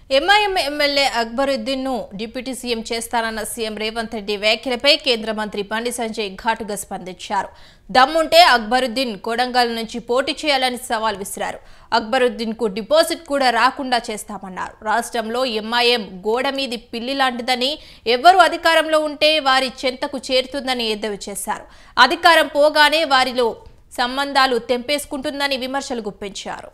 MIM MLA Akbaruddin ను deputy CM చేస్తానన్న CM Revanth Reddy వ్యాఖ్యలపై కేంద్ర మంత్రి బండి సంజయ్ ఘాటుగా స్పందించారు. దమ్ముంటే అక్బరుద్దీన్ కొడంగల్ నుంచి పోటీ చేయాలని సవాల్ విసిరారు. అక్బరుద్దీన్ కు డిపాజిట్ కూడా రాకుండా చేస్తామన్నారు. రాష్ట్రంలో ఎంఐఎం గోడ మీది పిల్లి లాంటిదని, ఎవరు అధికారంలో ఉంటే వారి చెంతకు చేరుతుందని ఎద్దేవా చేశారు. అధికారం పోగానే వారిలో సంబంధాలు తెంపేసుకుంటుందని విమర్శలు గుప్పించారు.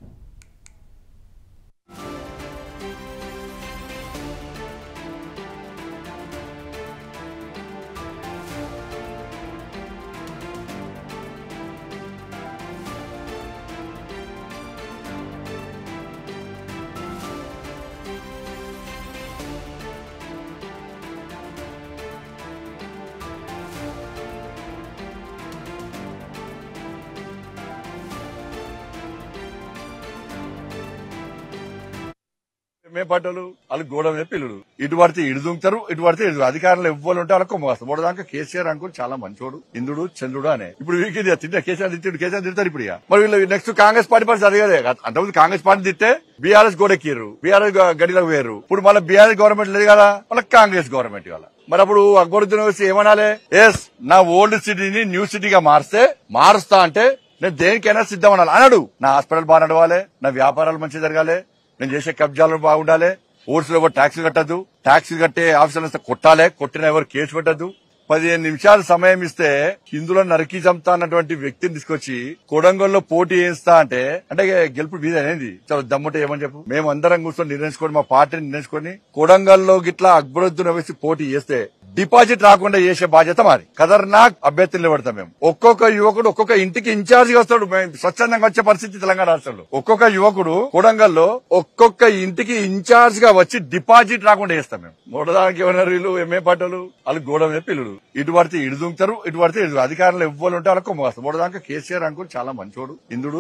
పట్టలు వాళ్ళు గోడ మీద పిల్లలు ఇటు పడితే ఇటు దుంకుతారు, ఇటు పడితే ఇటు అధికారులు ఎవ్వరు ఉంటే వాళ్ళకి కొమ్మేస్తారు. మూడదాకా కేసీఆర్ అంకుల్ చాలా మంచోడు, ఇంద్రుడు చంద్రుడు అనే. ఇప్పుడు వీరికి తిట్టిన కేసీఆర్ తిడతారు. ఇప్పుడు మరి వీళ్ళు నెక్స్ట్ కాంగ్రెస్ పార్టీ పరిస్థితి అడిగదే. అంతకుముందు కాంగ్రెస్ పార్టీ తిట్టే బీఆర్ఎస్ గోడెక్కిర్రు, బీఆర్ఎస్ గడిలోకి వేయరు. ఇప్పుడు మళ్ళీ బీఆర్ఎస్ గవర్నమెంట్ లేదు కదా, మళ్ళీ కాంగ్రెస్ గవర్నమెంట్ కదా. మరి అప్పుడు అక్బరుద్దీన్ వచ్చి ఏమనాలి? ఎస్, నా ఓల్డ్ సిటీని న్యూ సిటీగా మారుస్తా అంటే నేను దేనికైనా సిద్ధం అన్నాడు. నా హాస్పిటల్ బాగా నడవాలి, నా వ్యాపారాలు మంచిగా జరగాలి, నేను చేసే కబ్జాలు బాగుండాలి, ఓట్స్ లో ఎవరు ట్యాక్సీలు కట్టద్దు, ట్యాక్సీ కట్టే ఆఫీసర్లు కొట్టాలి, కొట్టిన ఎవరు కేసు పెట్టద్దు. 15 నిమిషాలు సమయం ఇస్తే హిందువులో నరికి చంపుతా అన్నటువంటి వ్యక్తిని తీసుకొచ్చి కొడంగల్లో పోటీ చేస్తా అంటే గెలుపు మీద అనేది చాలా దమ్ముంటే ఏమని చెప్పు. మేము అందరం కూర్చొని నిర్ణయించుకొని, మా పార్టీని నిర్ణయించుకొని కొడంగల్లో గిట్లా అక్బరుద్దీన్ వేసి పోటీ చేస్తే డిపాజిట్ రాకుండా చేసే బాధ్యత మాది. ఖతర్నాక్ అభ్యర్థులు నిలబడతాం మేము. ఒక్కొక్క యువకుడు ఒక్కొక్క ఇంటికి ఇన్ఛార్జ్ గా వస్తాడు. స్వచ్ఛందంగా వచ్చే పరిస్థితి తెలంగాణ రాష్ట్రంలో. ఒక్కొక్క యువకుడు కొడంగల్లో ఒక్కొక్క ఇంటికి ఇన్ఛార్జ్ గా వచ్చి డిపాజిట్ రాకుండా చేస్తాం మేము. మూడదానికి ఏమన్నారు వీళ్ళు ఎంఏ పాటలు వాళ్ళు గోడ మీద పిల్లలు ఇటు పడితే ఇటు దుంకుతారు, ఇటు పడితే ఇటు అధికారులు ఎవ్వరు ఉంటే వాళ్ళకి కొమ్మేస్తారు. మూడదాకా కేసీఆర్ అంకుల్ చాలా మంచోడు, ఇంద్రుడు.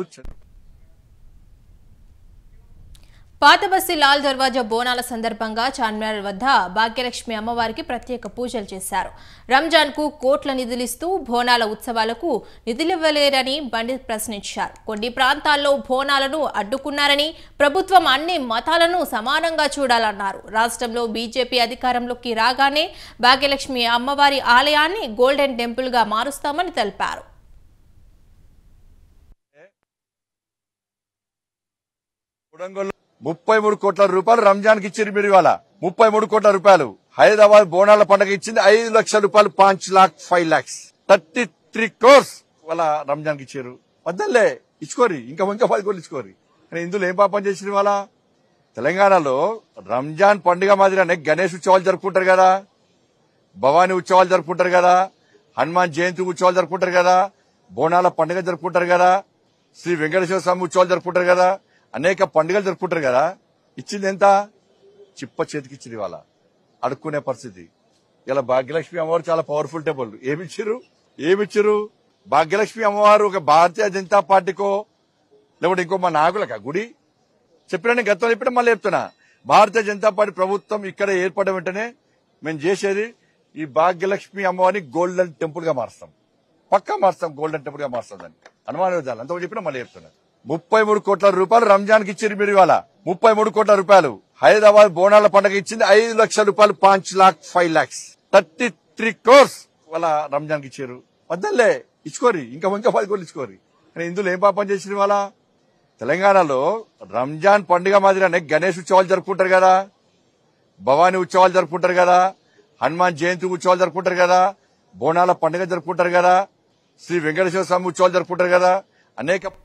పాతబస్తీ లాల్ దర్వాజా బోనాల సందర్భంగా చార్మినార్ వద్ద భాగ్యలక్ష్మి అమ్మవారికి ప్రత్యేక పూజలు చేశారు. రంజాన్ కు కోట్ల నిధులిస్తూ బోనాల ఉత్సవాలకు నిధులివ్వలేరని బండి ప్రశ్నించారు. కొన్ని ప్రాంతాల్లో బోనాలను అడ్డుకున్నారని, ప్రభుత్వం అన్ని మతాలను సమానంగా చూడాలన్నారు. రాష్ట్రంలో బీజేపీ అధికారంలోకి రాగానే భాగ్యలక్ష్మి అమ్మవారి ఆలయాన్ని గోల్డెన్ టెంపుల్ గా మారుస్తామని తెలిపారు. 33 కోట్ల రూపాయలు రంజాన్ కి ఇచ్చారు మీరు. ఇవాళ 33 కోట్ల రూపాయలు. హైదరాబాద్ బోనాల పండుగ ఇచ్చింది 5 లక్షల రూపాయలు, 5 lakhs 33 crores వాళ్ళ రంజాన్ కి ఇచ్చారు. వద్దలే ఇచ్చుకోరి, ఇంకా 10 కోట్లు ఇచ్చుకోరి. కానీ ఇందులో ఏం పాపం చేసిన వాళ్ళ తెలంగాణలో రంజాన్ పండుగ మాదిరిగానే గణేష్ ఉత్సవాలు జరుపుకుంటారు కదా, భవానీ ఉత్సవాలు జరుపుకుంటారు కదా, హనుమాన్ జయంతి ఉత్సవాలు జరుపుకుంటారు కదా, బోనాల పండుగ జరుపుకుంటారు కదా, శ్రీ వెంకటేశ్వర స్వామి ఉత్సవాలు జరుపుకుంటారు కదా, అనేక పండుగలు జరుపుకుంటారు కదా. ఇచ్చింది ఎంత? చిప్ప చేతికి ఇచ్చింది. వాళ్ళ అడుక్కునే పరిస్థితి. ఇలా భాగ్యలక్ష్మి అమ్మవారు చాలా పవర్ఫుల్ టెంపుల్. ఏమిచ్చారు? భాగ్యలక్ష్మి అమ్మవారు ఒక భారతీయ జనతా పార్టీకో లేకపోతే ఇంకో మా నాయకులకా గుడి చెప్పినా, నేను గతంలో చెప్పినా మళ్ళీ చెప్తున్నా. భారతీయ జనతా పార్టీ ప్రభుత్వం ఇక్కడ ఏర్పడిన వెంటనే మేము చేసేది ఈ భాగ్యలక్ష్మి అమ్మవారిని గోల్డెన్ టెంపుల్ గా మారుస్తాం. పక్కా మారుస్తాం, గోల్డెన్ టెంపుల్ గా మారుస్తాం. దాన్ని అనుమానం విధాలు అంత చెప్పినా మళ్ళీ చెప్తున్నా. 33 కోట్ల రూపాయలు రంజాన్ కి ఇచ్చారు మీరు. ఇవాళ 33 కోట్ల రూపాయలు. హైదరాబాద్ బోనాల పండుగ ఇచ్చింది 5 లక్షల రూపాయలు, 5 lakhs 33 crores వాళ్ళ రంజాన్ కి ఇచ్చారు. వద్దలే ఇచ్చుకోరి, ఇంకా 10 కోట్లు ఇచ్చుకోరి. కానీ ఇందులో ఏం పాపం చేసిన వాళ్ళ తెలంగాణలో రంజాన్ పండుగ మాదిరిగానే గణేష్ ఉత్సవాలు జరుపుకుంటారు కదా, భవానీ ఉత్సవాలు జరుపుకుంటారు కదా, హనుమాన్ జయంతి ఉత్సవాలు జరుపుకుంటారు కదా, బోనాల పండుగ జరుపుకుంటారు కదా, శ్రీ వెంకటేశ్వర స్వామి ఉత్సవాలు జరుపుకుంటారు కదా, అనేక